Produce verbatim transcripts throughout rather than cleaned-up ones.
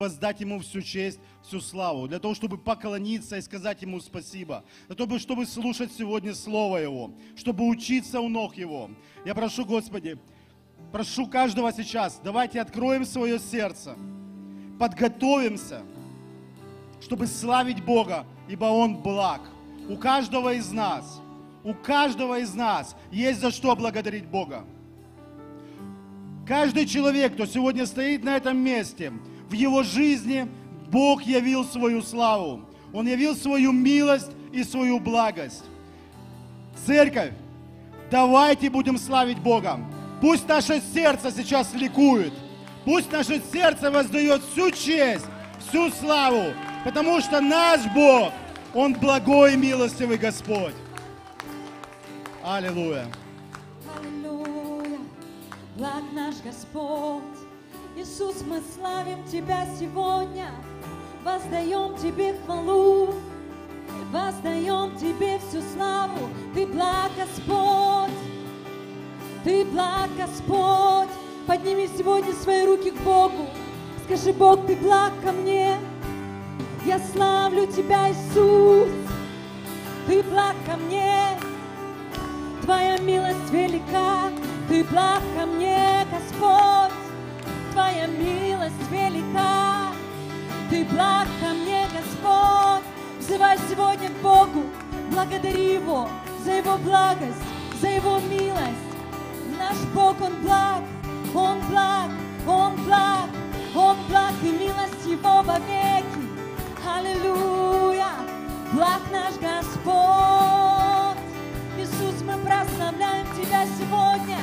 воздать Ему всю честь, всю славу, для того, чтобы поклониться и сказать Ему спасибо, для того, чтобы слушать сегодня Слово Его, чтобы учиться у ног Его. Я прошу, Господи, прошу каждого сейчас, давайте откроем свое сердце, подготовимся, чтобы славить Бога, ибо Он благ. У каждого из нас, у каждого из нас есть за что благодарить Бога. Каждый человек, кто сегодня стоит на этом месте, в его жизни Бог явил свою славу. Он явил свою милость и свою благость. Церковь, давайте будем славить Бога. Пусть наше сердце сейчас ликует. Пусть наше сердце воздает всю честь, всю славу. Потому что наш Бог, Он благой и милостивый Господь. Аллилуйя. Аллилуйя. Благ наш Господь. Иисус, мы славим Тебя сегодня, воздаем Тебе хвалу, воздаем Тебе всю славу. Ты благ, Господь, Ты благ, Господь. Подними сегодня свои руки к Богу, скажи: Бог, Ты благ ко мне, я славлю Тебя, Иисус, Ты благ ко мне, Твоя милость велика, Ты благ ко мне, Господь. Твоя милость велика, Ты благ ко мне, Господь. Взывай сегодня к Богу, благодари Его за Его благость, за Его милость. Наш Бог, Он благ, Он благ, Он благ, Он благ, и милость Его вовеки. Аллилуйя, благ наш Господь. Иисус, мы прославляем Тебя сегодня,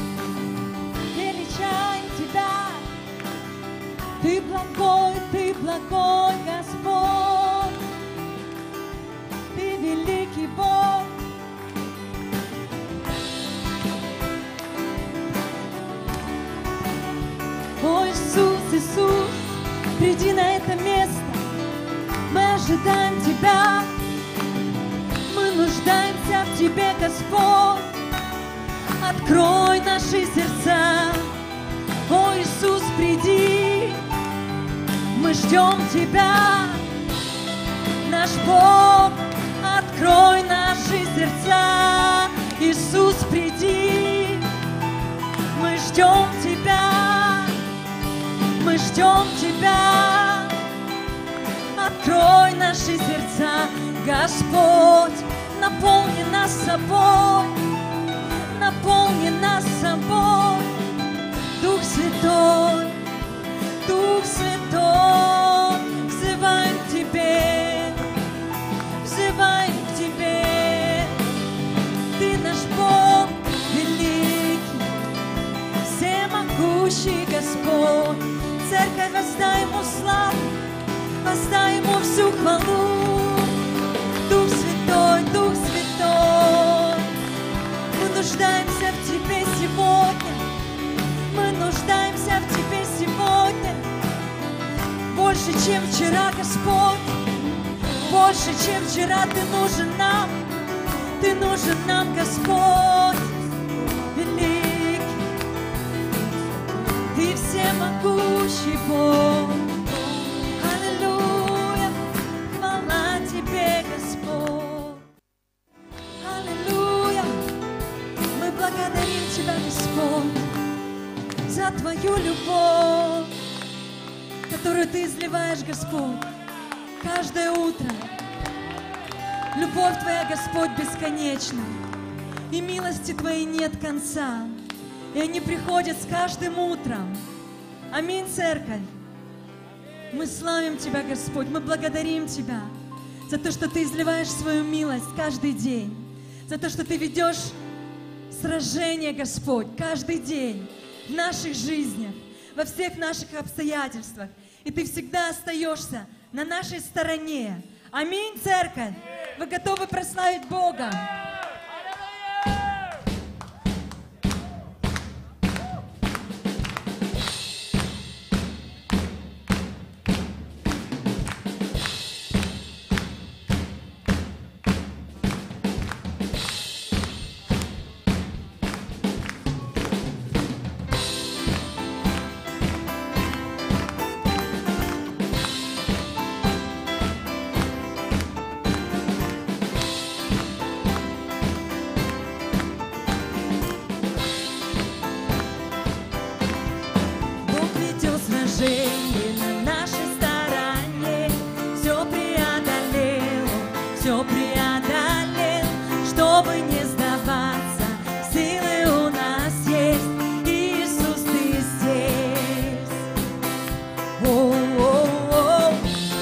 величаем Тебя. Ты благой, Ты благой, Господь, Ты великий Бог. О, Иисус, Иисус, приди на это место, мы ожидаем Тебя, мы нуждаемся в Тебе, Господь. Открой наши сердца, о, Иисус, приди, мы ждем Тебя, наш Бог. Открой наши сердца, Иисус, приди, мы ждем Тебя, мы ждем Тебя. Открой наши сердца, Господь, наполни нас собой, наполни нас собой. Дух Святой, Дух Святой, взываем к Тебе, взываем к Тебе. Ты наш Бог великий, всемогущий Господь. Церковь, воздай Ему славу, воздай Ему всю хвалу. Дух Святой, Дух Святой, мы нуждаемся в Тебе сегодня, мы нуждаемся в Тебе сегодня. Больше, чем вчера, Господь, больше, чем вчера Ты нужен нам, Ты нужен нам, Господь, великий, Ты всемогущий Бог. Аллилуйя, хвала Тебе, Господь. Аллилуйя, мы благодарим Тебя, Господь, за Твою любовь, которую Ты изливаешь, Господь, каждое утро. Любовь Твоя, Господь, бесконечна, и милости Твоей нет конца, и они приходят с каждым утром. Аминь, Церковь. Мы славим Тебя, Господь, мы благодарим Тебя за то, что Ты изливаешь свою милость каждый день, за то, что Ты ведешь сражение, Господь, каждый день в наших жизнях, во всех наших обстоятельствах. И Ты всегда остаешься на нашей стороне. Аминь, Церковь. Вы готовы прославить Бога? чтобы не сдаваться. Силы у нас есть, Иисус, Ты здесь. О-о-о.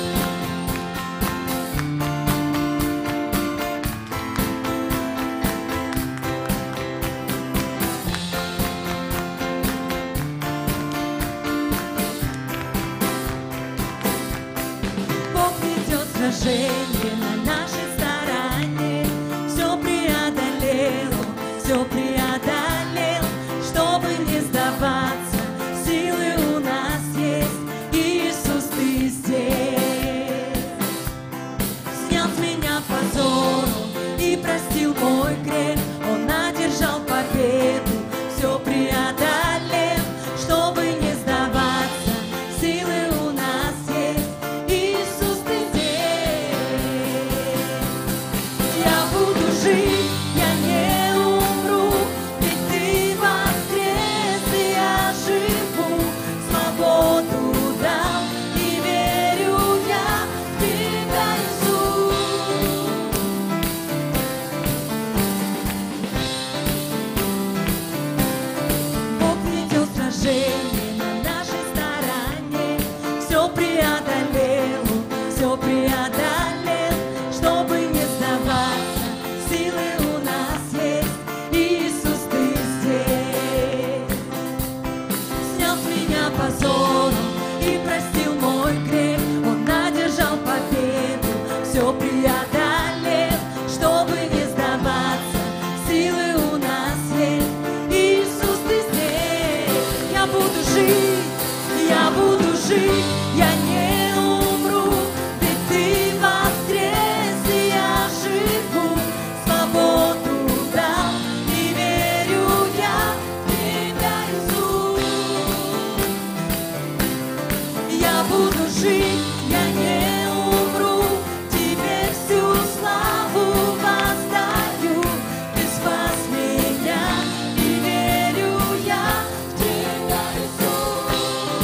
Бог ведет сражение на нашей стороне. Все преодолел, все преодолел, чтобы не сдаваться. Силы у нас есть, Иисус, Ты здесь. Снял с меня позору и простил мой грех. Он одержал победу, все преодолел, чтобы не сдаваться. Силы у нас есть, Иисус, Ты здесь. Я буду жить, я не умру, ведь Ты воскрес, и я живу. Свободу дал, и верю я в Тебя, Иисус. Бог ведет сражение на нашей стороне. Все преодолел, все преодолел, чтобы не сдаваться. Силы у нас есть, Иисус, Ты здесь. Снял с меня позору и простил мой грех. Он одержал победу, все преодолел, чтобы не сдаваться. Силы у нас есть, Иисус, Ты здесь. Я буду жить, я буду жить, я не умру, ведь Ты воскрес, и я живу. Свободу дал, и верю я в Тебя, Иисус. Я буду жить, я не умру, Тебе всю славу воздаю. Ты спас меня, и верю я в Тебя, Иисус.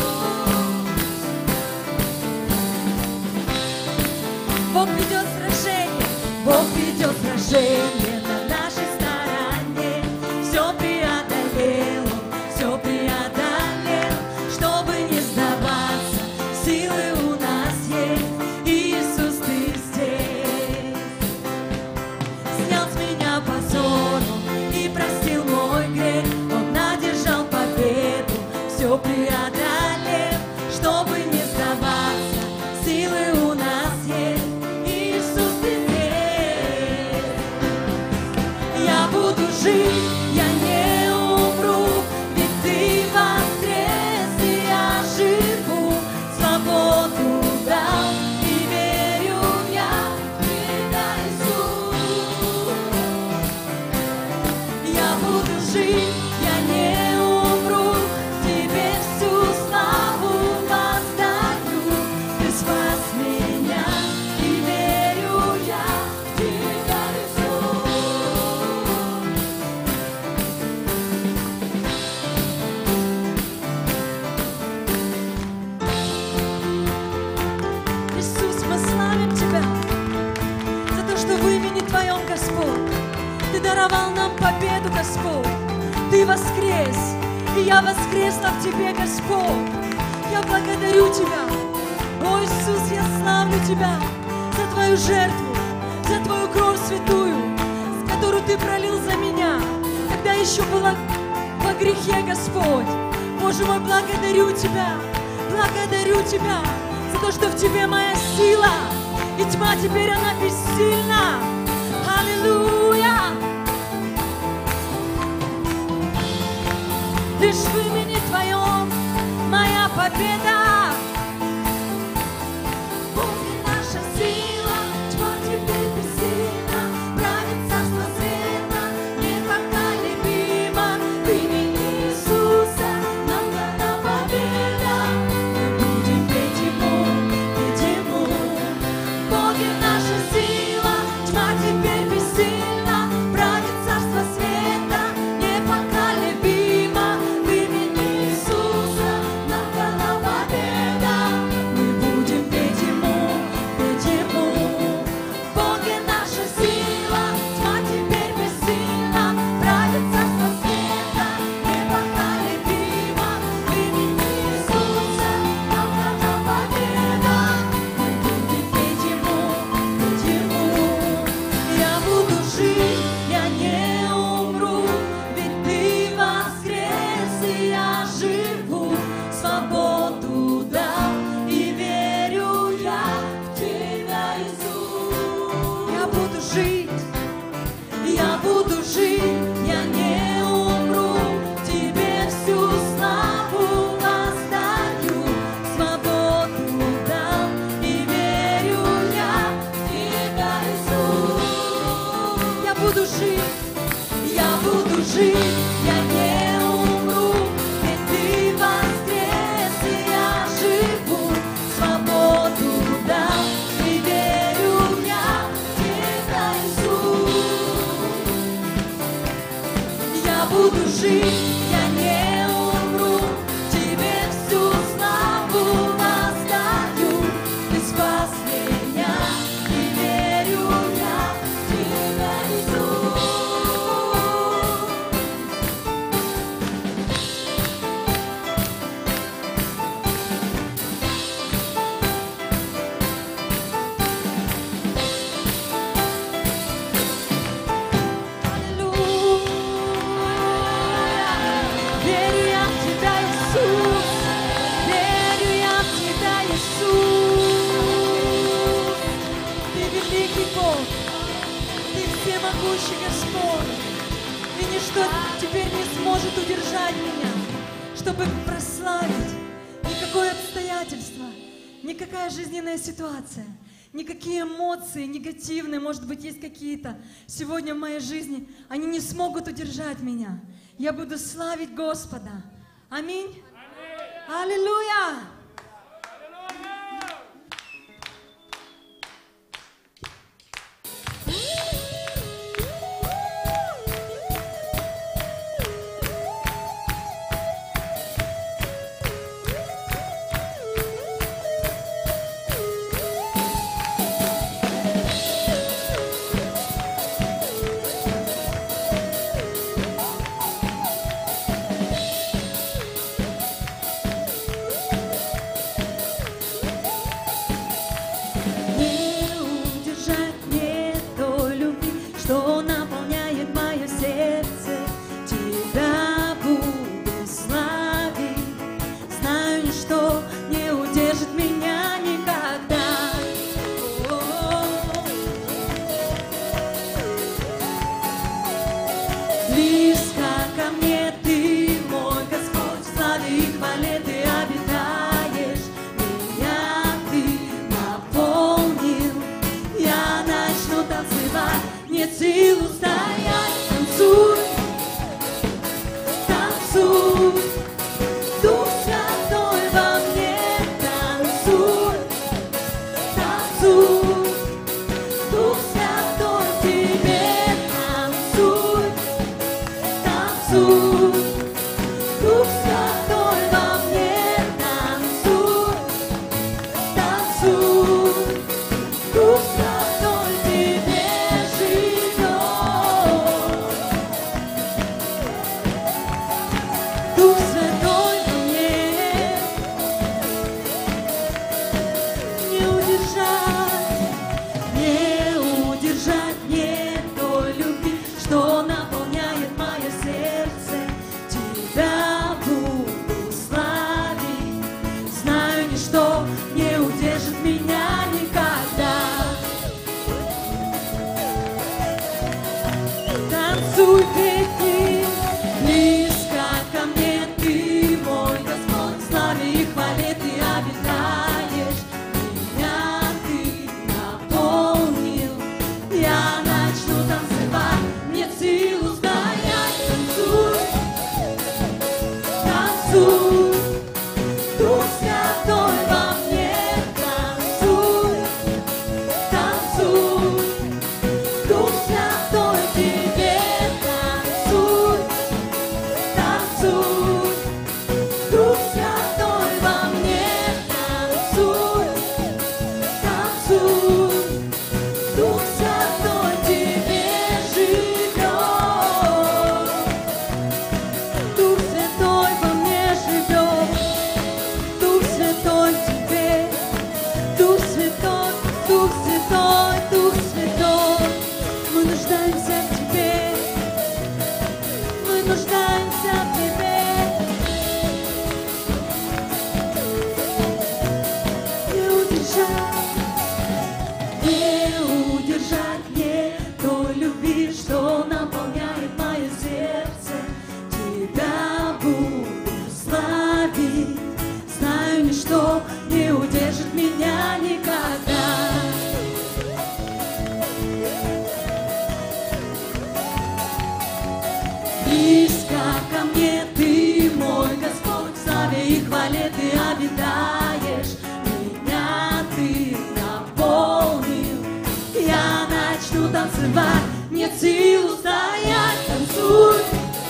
Бог ведет сражение, Бог ведет сражение на нашей стороне. Все преодолел, все преодолел, чтобы не сдаваться. Силы у нас есть, Иисус, Ты здесь. Снял с меня позору и простил мой грех. Он одержал победу, все преодолел, чтобы не сдаваться. Силы у нас есть, Иисус, Ты здесь. Я буду жить, я не умру, ведь Ты воскрес, и я живу. Свободу дал, и верю я в Тебя, Иисус. Я буду жить, я не умру, Тебе всю славу воздаю. Ты спас меня, и верю я в Тебя, Иисус. Иисус, мы славим Тебя за то, что в имени Твоем, Господь, Ты даровал нам победу, Господь. Ты воскрес, и я воскресла в Тебе, Господь. Я благодарю Тебя, о Иисус, я славлю Тебя за Твою жертву, за Твою кровь святую, которую Ты пролил за меня, когда еще была во грехе, Господь. Боже мой, благодарю Тебя, благодарю Тебя за то, что в Тебе моя сила, и тьма теперь она бессильна. Аллилуйя! Лишь в имени Твоем моя победа. Бог и наша сила, тьма теперь бессильна, правит царство света, непоколебимо. В имени Иисуса нам дана победа. Мы будем петь Ему, петь Ему. Бог и наша сила, тьма буду жить, я буду жить, я не умру, ведь ты воскрес, и я живу, свободу дал, и верю я в тебя, Иисус. Я буду жить, я не умру, тебе всю славу воздаю, ты спас меня, и верю я в тебя, Иисус. Верю я в тебя, Иисус, верю я в тебя, Иисус. Ты великий Бог, ты всемогущий Господь, и ничто теперь не сможет удержать меня, чтобы прославить. Никакое обстоятельство, никакая жизненная ситуация, никакие эмоции негативные, может быть, есть какие-то сегодня в моей жизни, они не смогут удержать меня. Я буду славить Господа. Аминь. Аллилуйя. Не удержать мне той любви, что наполняет мое сердце. Тебя буду славить, знаю, ничто не удержит меня никогда. Близко ко мне ты, мой Господь, в славе и хвале ты обитаешь. Меня ты наполнил, я начну танцевать, нет сил устоять. Танцуй, танцуй, Дух Святой во мне, танцуй, танцуй, Дух Святой в тебе, танцуй, танцуй, Дух Святой во мне, танцуй, танцуй, Дух Святой в тебе живет. Дух Святой во мне, не удержать, не удержать мне той любви, что наполняет мое сердце. Тебя буду славить, знаю, ничто не удержит меня никогда. Танцуй, петь, близко ко мне ты, мой Господь, в славе и хвале ты обитаешь. Меня ты наполнил, я начну танцевать, нет сил устоять. Танцуй, танцуй, Дух Святой во мне, танцуй, танцуй, Дух Святой в тебе, танцуй, танцуй, Дух Святой во мне, танцуй, танцуй, Дух Святой в тебе живет. Дух Святой во мне живет, Дух Святой в тебе, Дух Святой, Дух Святой, Дух Святой. Мы нуждаемся в тебе, мы нуждаемся в тебе. Не удержать, не удержать мне той любви, что наполняет мое сердце. Тебя буду славить, знаю, ничто не удержит меня никогда. мне, Ты мой Господь, в славе и хвале Ты обитаешь. Меня Ты наполнил, я начну танцевать, нет сил устоять. Танцуй,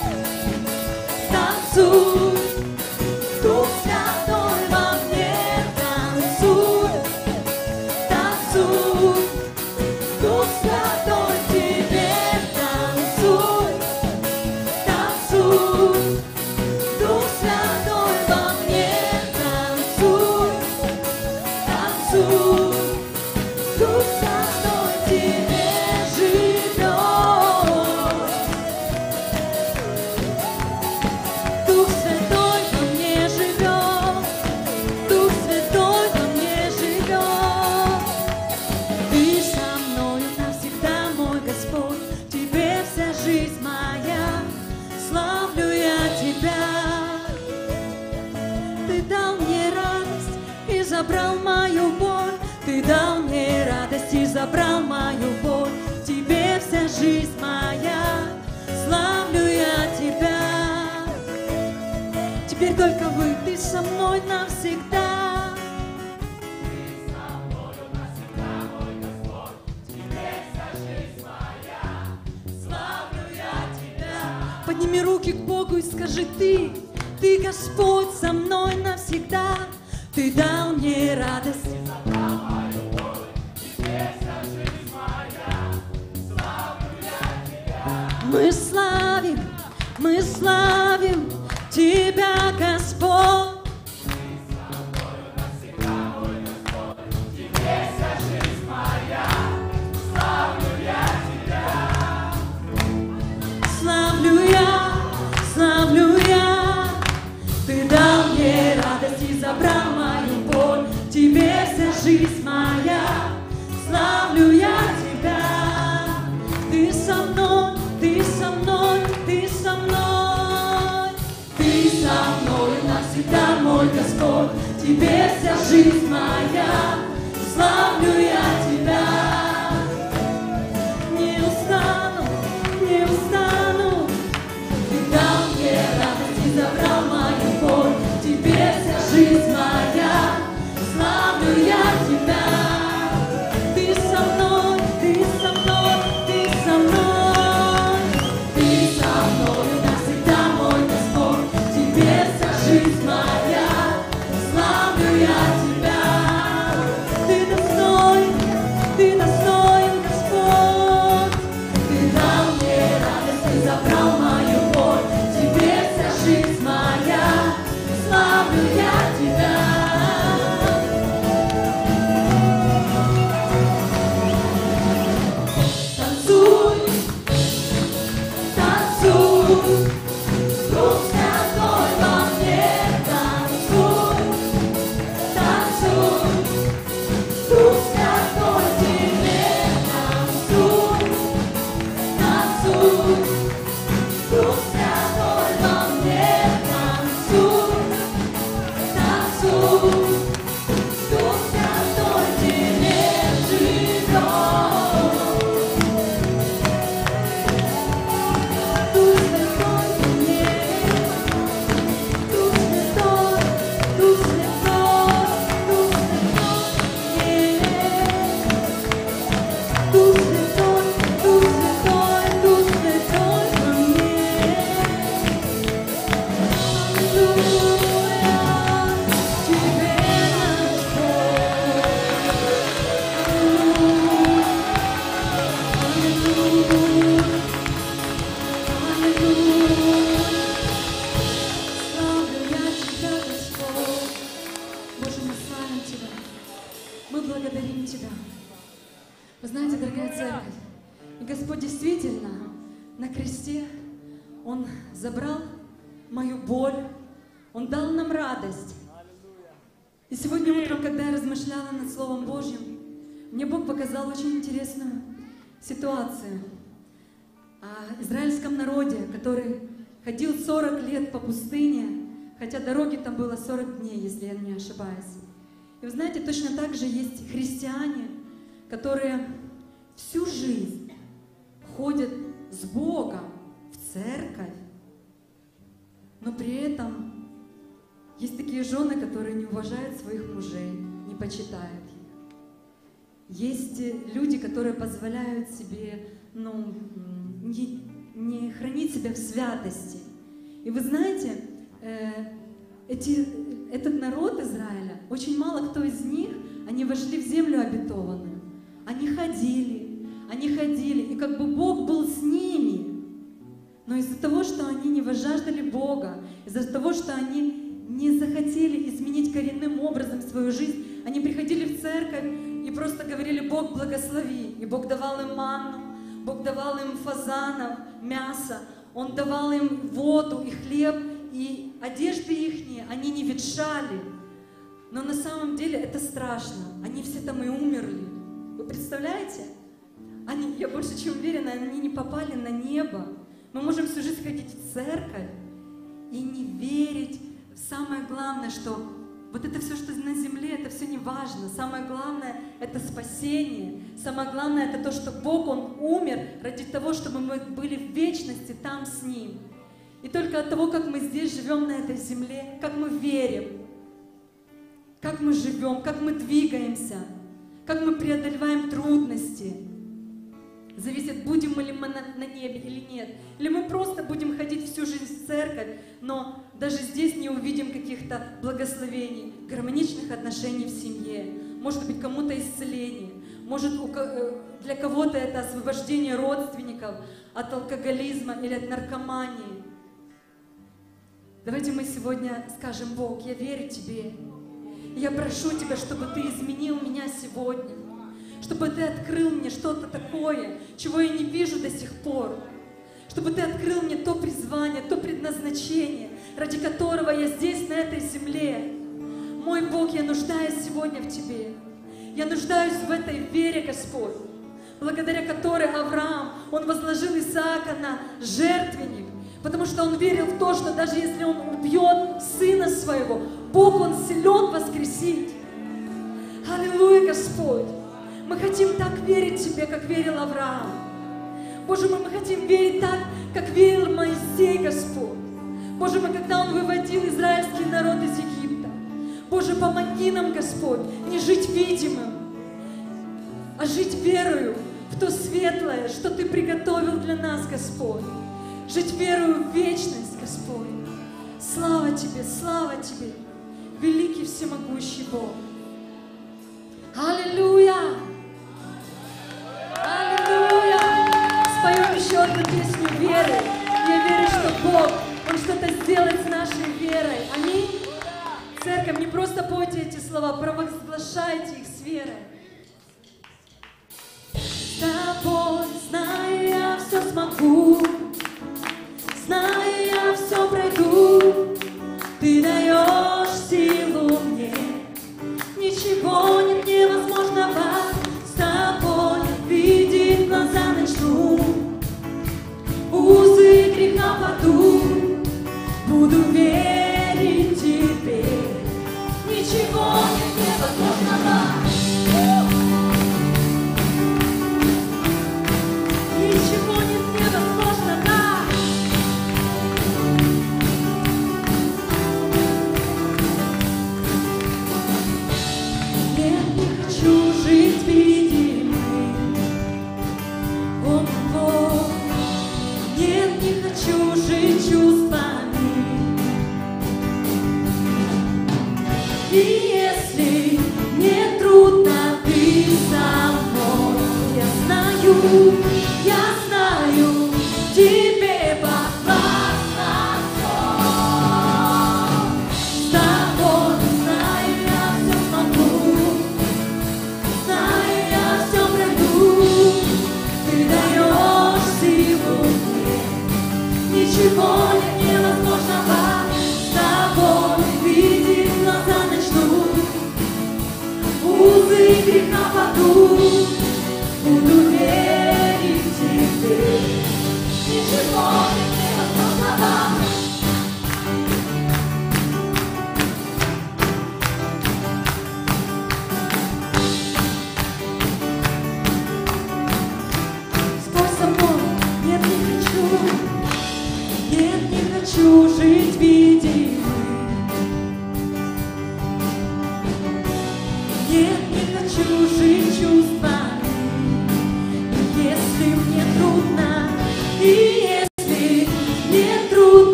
танцуй, Дух Святой во мне, танцуй, танцуй, Дух Святой в тебе, танцуй, танцуй, Дух Святой во мне, танцуй, танцуй, Дух Святой в тебе живет. Дух Святой во мне живет, Дух Святой во мне живет. Ты со мною навсегда, мой Господь, в Тебе вся жизнь моя, славлю я Тебя. Ты дал мне радость и забрал мою боль, Ты дал мне радость и забрал мою боль, в Тебе вся жизнь моя, славлю я Тебя. Теперь только вы, Ты со мной навсегда. Славлю я Тебя. Подними руки к Богу и скажи: Ты, Ты Господь со мной навсегда. Ты дал мне радость. Мы славим, мы славим Тебя, Господь. Славлю я, славлю я, Ты дал мне радость и забрал мою боль, в Тебе вся жизнь моя, славлю я Тебя. Ты со мной, Ты со мной, Ты со мной, Ты со мной навсегда, мой Господь, в Тебе вся жизнь моя, славлю я Тебя. Не устану, не устану, Ты дал мне радость и забрал мою боль, в Тебе вся жизнь моя, славлю я Тебя. Ты со мной, Ты со мной, Ты со мной, Ты со мной навсегда, мой Господь, в Тебе вся жизнь моя, славлю я Тебя. Ты достоин, Ты достоин, Господь, Ты дал мне радость и забрал мою боль, в Тебе вся жизнь моя, славлю я Тебя. Танцуй, танцуй, Дух Святой во мне, танцуй, танцуй, Дух Святой в тебе, танцуй, танцуй, Дух Святой во мне, танцуй, танцуй, Дух Святой в тебе живет. Дух Святой во мне, Дух Святой, Дух Святой, Дух Святой во мне, Дух Святой, Дух Святой, Дух Святой во мне. Аллилуйя, Тебе наш Бог. Аллилуйя, аллилуйя. Славлю я Тебя, Господь. Боже, мы славим Тебя, мы благодарим Тебя. Вы знаете, дорогая церковь, и Господь действительно на кресте, Он забрал мою боль, Он дал нам радость. И сегодня утром, когда я размышляла над Словом Божьим, мне Бог показал очень интересную ситуацию о израильском народе, который ходил сорок лет по пустыне, хотя дороги там было сорок дней, если я не ошибаюсь. И вы знаете, точно так же есть христиане, которые всю жизнь ходят с Богом в церковь, но при этом есть такие жены, которые не уважают своих мужей, не почитают их. Есть люди, которые позволяют себе, ну, не, не хранить себя в святости. И вы знаете, э, эти, этот народ Израиля, очень мало кто из них, они вошли в землю обетованную. Они ходили, они ходили, и как бы Бог был с ними. Но из-за того, что они не возжаждали Бога, из-за того, что они не захотели изменить коренным образом свою жизнь, они приходили в церковь и просто говорили: Бог благослови. И Бог давал им манну, Бог давал им фазанов, мясо, Он давал им воду и хлеб, и одежды ихние, они не ветшали. Но на самом деле это страшно. Они все там и умерли. Вы представляете? Они, я больше чем уверена, они не попали на небо. Мы можем всю жизнь ходить в церковь и не верить. Самое главное, что вот это все, что на земле, это все не важно. Самое главное — это спасение. Самое главное — это то, что Бог, Он умер ради того, чтобы мы были в вечности там с Ним. И только от того, как мы здесь живем на этой земле, как мы верим, как мы живем, как мы двигаемся, как мы преодолеваем трудности, зависит, будем мы ли мы на, на небе или нет. Или мы просто будем ходить всю жизнь в церковь, но даже здесь не увидим каких-то благословений, гармоничных отношений в семье. Может быть, кому-то исцеление, может, у, для кого-то это освобождение родственников от алкоголизма или от наркомании. Давайте мы сегодня скажем: Бог, я верю Тебе. Я прошу Тебя, чтобы Ты изменил меня сегодня, чтобы Ты открыл мне что-то такое, чего я не вижу до сих пор, чтобы Ты открыл мне то призвание, то предназначение, ради которого я здесь, на этой земле. Мой Бог, я нуждаюсь сегодня в Тебе. Я нуждаюсь в этой вере, Господь, благодаря которой Авраам, он возложил Исаака на жертвенник, потому что он верил в то, что даже если он убьет сына своего, Бог, Он силен воскресить. Аллилуйя, Господь! Мы хотим так верить Тебе, как верил Авраам. Боже мой, мы хотим верить так, как верил Моисей, Господь. Боже мой, когда он выводил израильский народ из Египта. Боже, помоги нам, Господь, не жить видимым, а жить верою в то светлое, что Ты приготовил для нас, Господь. Жить верою в вечность, Господь. Слава Тебе, слава Тебе, великий всемогущий Бог. Аллилуйя! Аллилуйя! Споем еще одну песню веры. Я верю, что Бог, Он что-то сделает с нашей верой. Аминь. Церковь, не просто пойте эти слова, провозглашайте их с верой. С Тобой, знаю, я все смогу, знаю, я все пройду. Ты даешь силу мне, ничего нет невозможного. С Тобой видеть глаза начну, узы греха падут. Буду верить Тебе, ничего нет невозможного. Ничего нет невозможного. Нет, не хочу жить видимым. О, Бог, нет, не хочу жить чувствами. И если мне трудно, Ты со мной, я знаю, я знаю, Тебе подвластно всё. С Тобой, знаю, я все смогу, знаю, я все пройду. Ты даешь силу мне, ничего нет невозможного. С Тобой видеть глаза начну,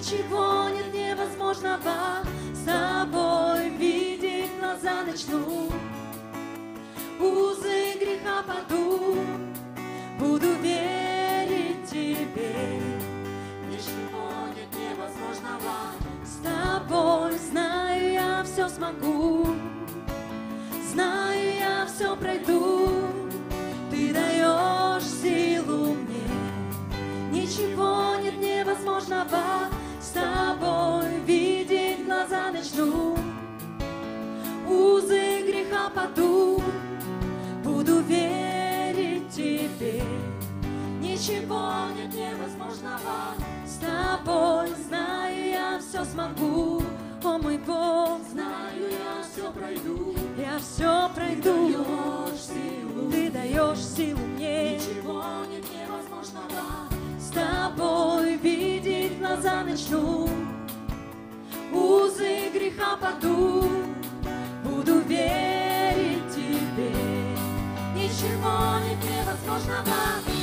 Ничего нет невозможного, с тобой видеть глаза начну. Узы греха падут, буду верить тебе. Ничего нет невозможного, с тобой знаю, я все смогу. Знаю, я все пройду, ты даешь силу мне. Ничего нет невозможного, с тобой видеть глаза начну. Узы греха падут, буду верить тебе. Ничего нет невозможного, с тобой знаю, я все смогу. О мой Бог, знаю, я все пройду. Я все пройду. Ты даешь силу, ты даешь силу мне. Ничего нет невозможного, с тобой видеть глаза начну. Узы греха падут, буду верить тебе. Ничего нет невозможного.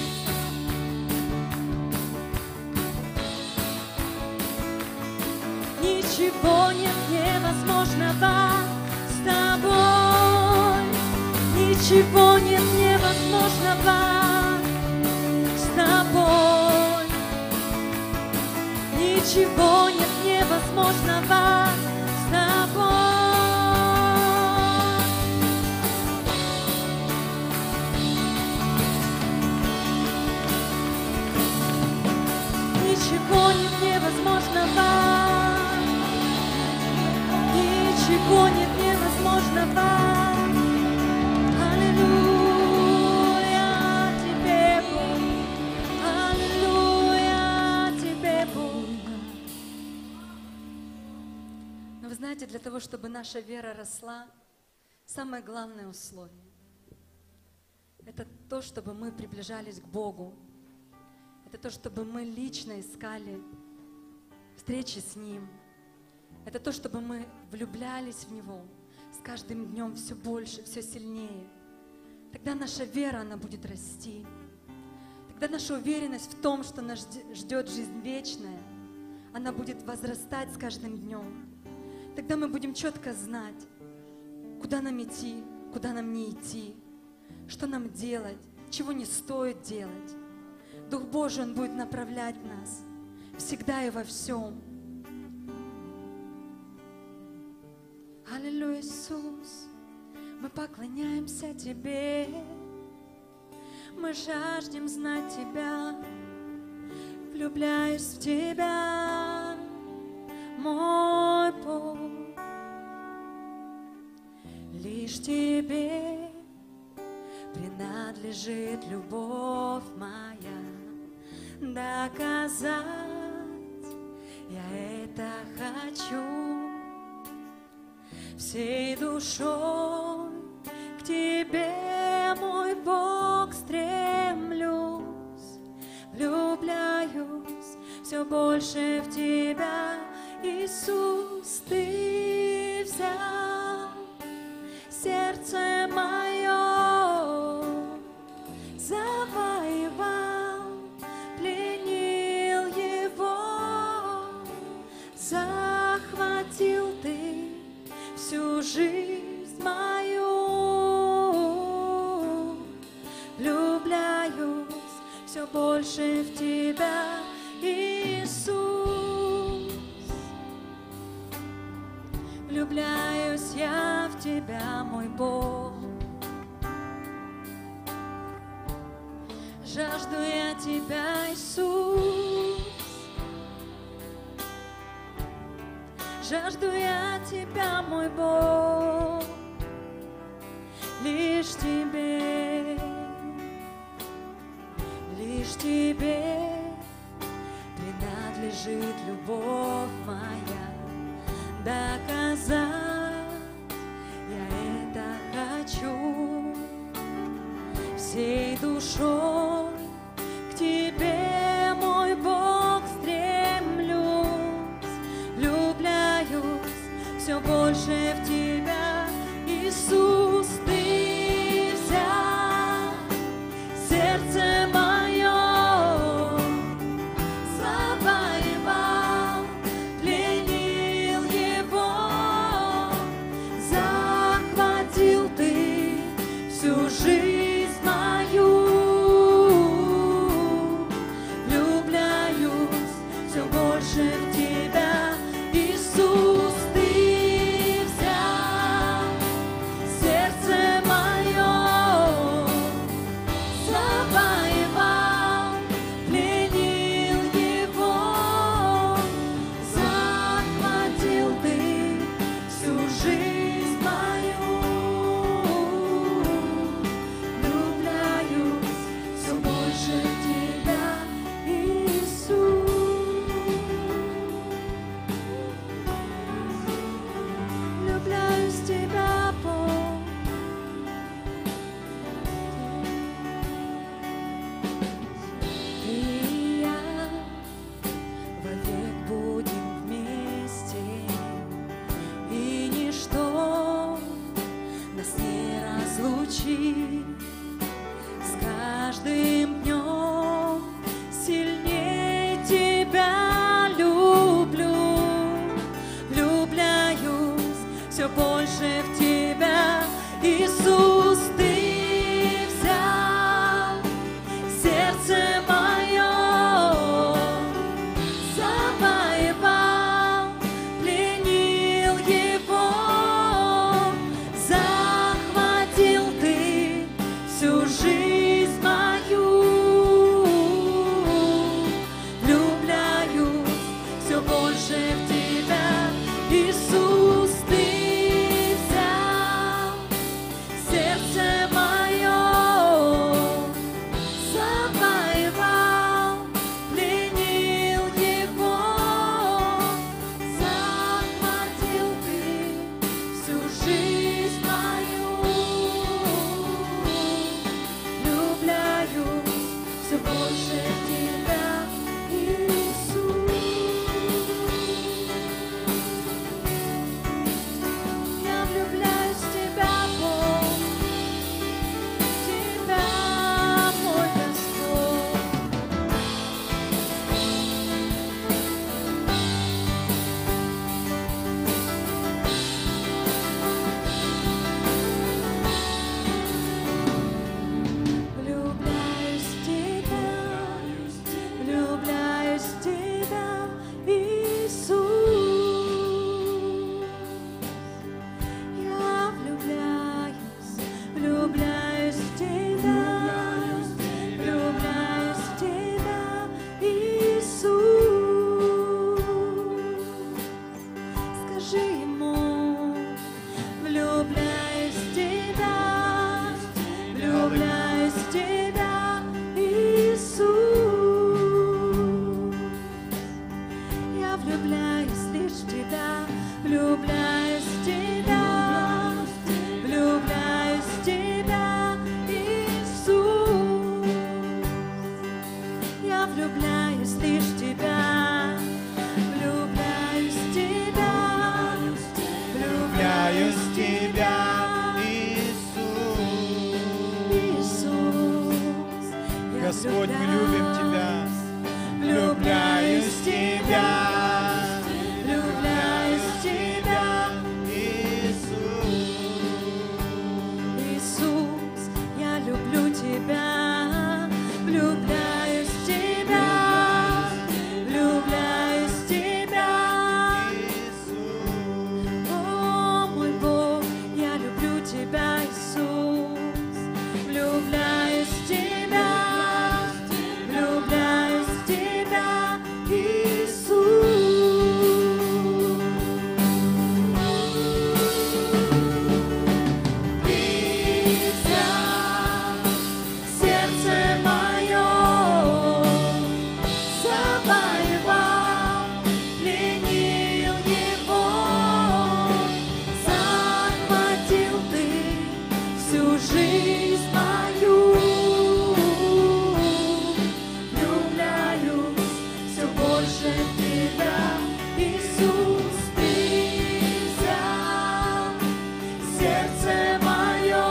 Ничего нет невозможного с тобой. Ничего нет невозможного с тобой. Ничего нет невозможного с тобой. Ничего нет невозможного. Ничего нет невозможного. Аллилуйя тебе, Бог. Аллилуйя тебе, Бог. Но вы знаете, для того, чтобы наша вера росла, самое главное условие — это то, чтобы мы приближались к Богу. Это то, чтобы мы лично искали встречи с Ним. Это то, чтобы мы влюблялись в Него с каждым днем все больше, все сильнее. Тогда наша вера, она будет расти. Тогда наша уверенность в том, что нас ждет жизнь вечная, она будет возрастать с каждым днем. Тогда мы будем четко знать, куда нам идти, куда нам не идти, что нам делать, чего не стоит делать. Дух Божий, Он будет направлять нас всегда и во всем. Аллилуйя, Иисус, мы поклоняемся Тебе, мы жаждем знать Тебя, влюбляюсь в Тебя, мой Бог. Лишь Тебе принадлежит любовь моя, доказать я это хочу. Всей душой к Тебе, мой Бог, стремлюсь, влюбляюсь все больше в Тебя, Иисус. Ты взял сердце мое, завоевал, пленил его, захватил Ты всю жизнь мою. Влюбляюсь все больше в Тебя, Иисус. Влюбляюсь я в Тебя, мой Бог. Жажду я Тебя, Иисус. Жажду я Тебя, мой Бог, лишь Тебе, лишь Тебе принадлежит любовь моя, доказать я это хочу. Всей душой к Тебе, мой Бог, стремлюсь, влюбляюсь все больше в Тебя, Иисус. Ты взял сердце мое, завоевал, Господь, мы любим Тебя. Влюбляюсь в Тебя, влюбляюсь в Тебя, Иисус. Иисус, я люблю Тебя, влюбляюсь в Тебя, влюбляюсь в Тебя. О, мой Бог, я люблю Тебя, Иисус, влюбляюсь в Тебя, влюбляюсь в Тебя, Иисус. Сердце мое завоевал, пленил его, захватил ты всю жизнь мою. Влюбляюсь все больше в тебя, Иисус, ты взял сердце мое.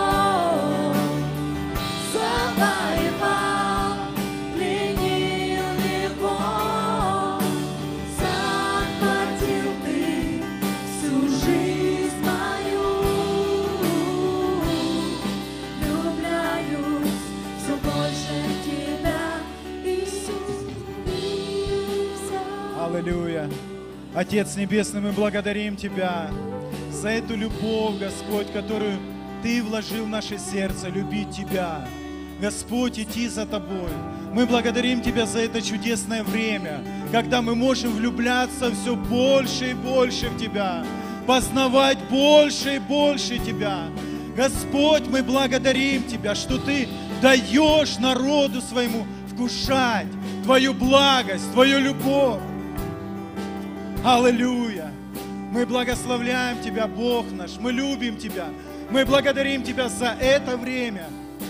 Завоевал, пленил его, захватил ты всю жизнь мою. Влюбляюсь все больше в тебя, Иисус, ты взял. Аллилуйя. Отец Небесный, мы благодарим Тебя за эту любовь, Господь, которую Ты вложил в наше сердце, любить Тебя. Господь, идти за Тобой. Мы благодарим Тебя за это чудесное время, когда мы можем влюбляться все больше и больше в Тебя, познавать больше и больше Тебя. Господь, мы благодарим Тебя, что Ты даешь народу своему вкушать Твою благость, Твою любовь. Аллилуйя! Мы благословляем Тебя, Бог наш, мы любим Тебя, мы благодарим Тебя за это время.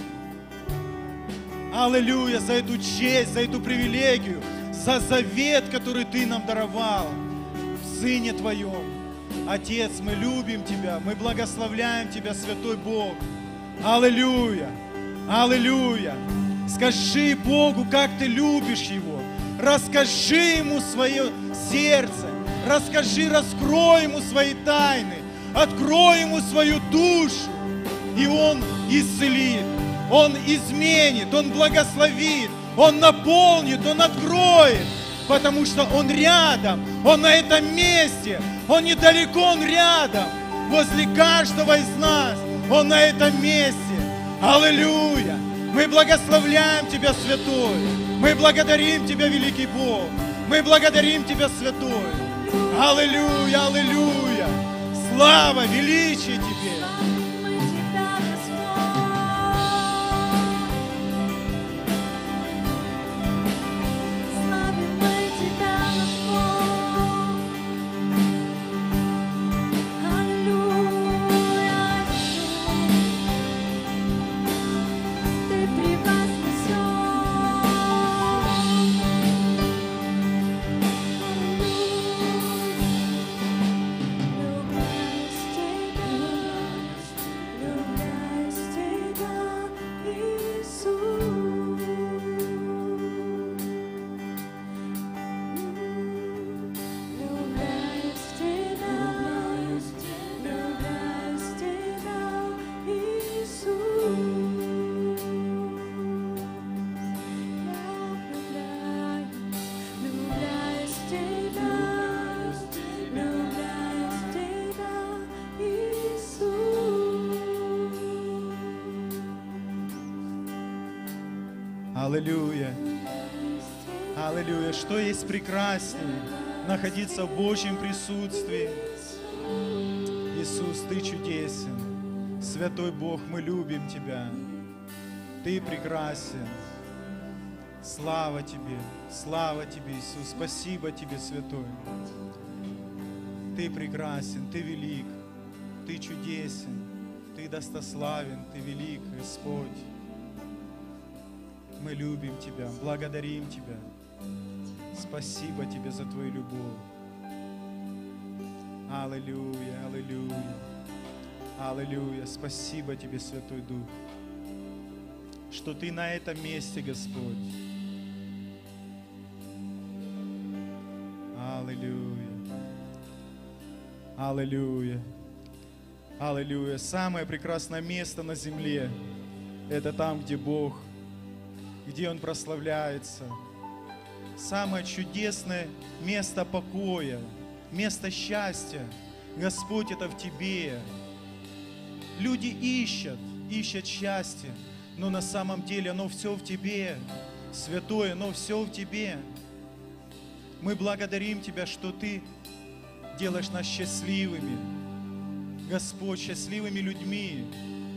Аллилуйя, за эту честь, за эту привилегию, за завет, который Ты нам даровал в Сыне Твоем. Отец, мы любим Тебя, мы благословляем Тебя, Святой Бог. Аллилуйя! Аллилуйя! Скажи Богу, как ты любишь Его. Расскажи Ему свое сердце. Расскажи, раскрой Ему свои тайны. Открой Ему свою душу. И Он исцелит. Он изменит. Он благословит. Он наполнит. Он откроет. Потому что Он рядом. Он на этом месте. Он недалеко, Он рядом. Возле каждого из нас. Он на этом месте. Аллилуйя! Мы благословляем Тебя, Святой. Мы благодарим Тебя, великий Бог. Мы благодарим Тебя, Святой. Аллилуйя, аллилуйя. Слава, величие Тебе. Мы тебя, Господь. Славим мы тебя, Господь. Аллилуйя, ты превознесен. Влюбляюсь в тебя, влюбляюсь в тебя, Иисус. Влюбляюсь в тебя, влюбляюсь в тебя, Иисус. Я влюбляюсь, влюбляюсь в тебя, влюбляюсь в тебя, Иисус. Аллилуйя. Аллилуйя. Что есть прекраснее находиться в Божьем присутствии? Иисус, Ты чудесен. Святой Бог, мы любим Тебя. Ты прекрасен. Слава Тебе, слава Тебе, Иисус. Спасибо Тебе, Святой. Ты прекрасен, Ты велик, Ты чудесен, Ты достославен, Ты велик, Господь. Мы любим Тебя, благодарим Тебя. Спасибо Тебе за Твою любовь. Аллилуйя, аллилуйя. Аллилуйя. Спасибо Тебе, Святой Дух, что Ты на этом месте, Господь. Аллилуйя. Аллилуйя. Аллилуйя. Самое прекрасное место на земле — это там, где Бог, где Он прославляется. Самое чудесное место покоя, место счастья, Господь, это в Тебе. Люди ищут, ищут счастье, но на самом деле оно все в Тебе. Святое, оно все в Тебе. Мы благодарим Тебя, что Ты делаешь нас счастливыми. Господь, счастливыми людьми.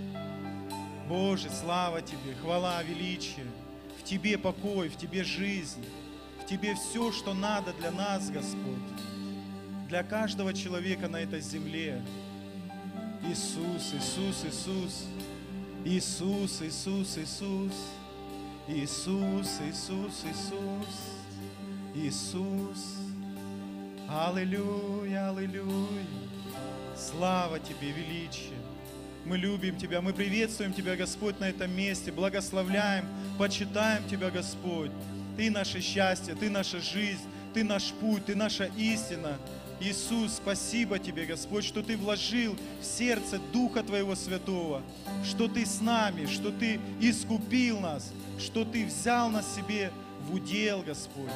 Боже, слава Тебе, хвала, величие. В Тебе покой, в Тебе жизнь. В Тебе все, что надо для нас, Господь. Для каждого человека на этой земле. Иисус, Иисус, Иисус. Иисус, Иисус, Иисус. Иисус, Иисус, Иисус. Иисус. Аллилуйя, аллилуйя. Слава Тебе, величие. Мы любим Тебя, мы приветствуем Тебя, Господь, на этом месте, благословляем, почитаем Тебя, Господь. Ты наше счастье, Ты наша жизнь, Ты наш путь, Ты наша истина. Иисус, спасибо Тебе, Господь, что Ты вложил в сердце Духа Твоего Святого, что Ты с нами, что Ты искупил нас, что Ты взял нас себе в удел, Господь.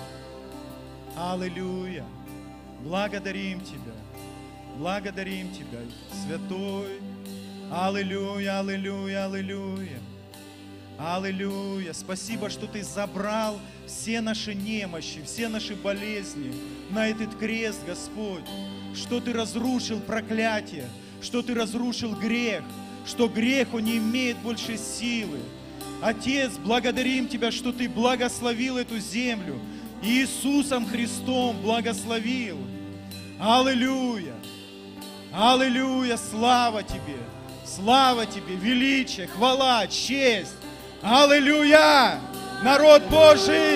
Аллилуйя. Благодарим Тебя. Благодарим Тебя, Святой. Аллилуйя, аллилуйя, аллилуйя. Аллилуйя. Спасибо, что Ты забрал все наши немощи, все наши болезни на этот крест, Господь. Что Ты разрушил проклятие, что Ты разрушил грех, что грех, он не имеет больше силы. Отец, благодарим Тебя, что Ты благословил эту землю. Иисусом Христом благословил. Аллилуйя. Аллилуйя, слава Тебе, слава Тебе, величие, хвала, честь. Аллилуйя, народ Божий,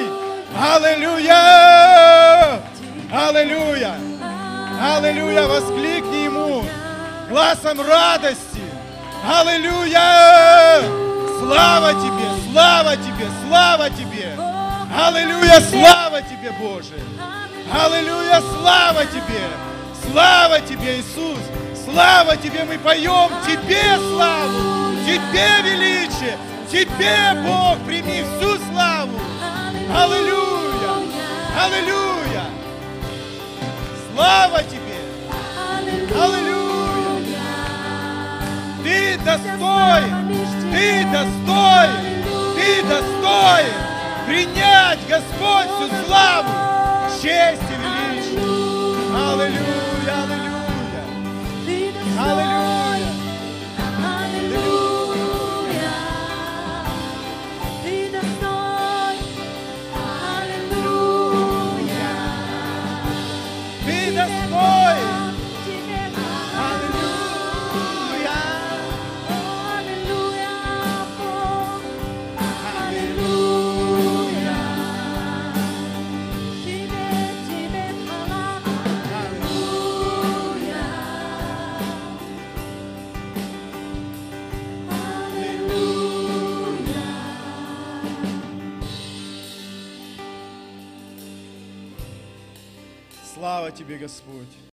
аллилуйя, аллилуйя, аллилуйя, воскликни Ему гласом радости, аллилуйя, слава Тебе, слава Тебе, слава Тебе, аллилуйя, слава Тебе, Боже, аллилуйя, слава Тебе. Слава Тебе, Иисус! Слава Тебе! Мы поем Тебе славу! Тебе величие! Тебе, Бог, прими всю славу! Аллилуйя! Аллилуйя! Слава Тебе! Аллилуйя! Ты достоин! Ты достоин! Ты достоин! Принять, Господь, всю славу! Честь и величие! Аллилуйя! Аллилуйя! Аллилуйя! Аллилуйя! Ты достоин! Аллилуйя! Ты достоин! Тебе Аллилуйя! Аллилуйя! Бог! Аллилуйя! Тебе, Тебе хвала! Аллилуйя! Аллилуйя! Слава Тебе, Господь!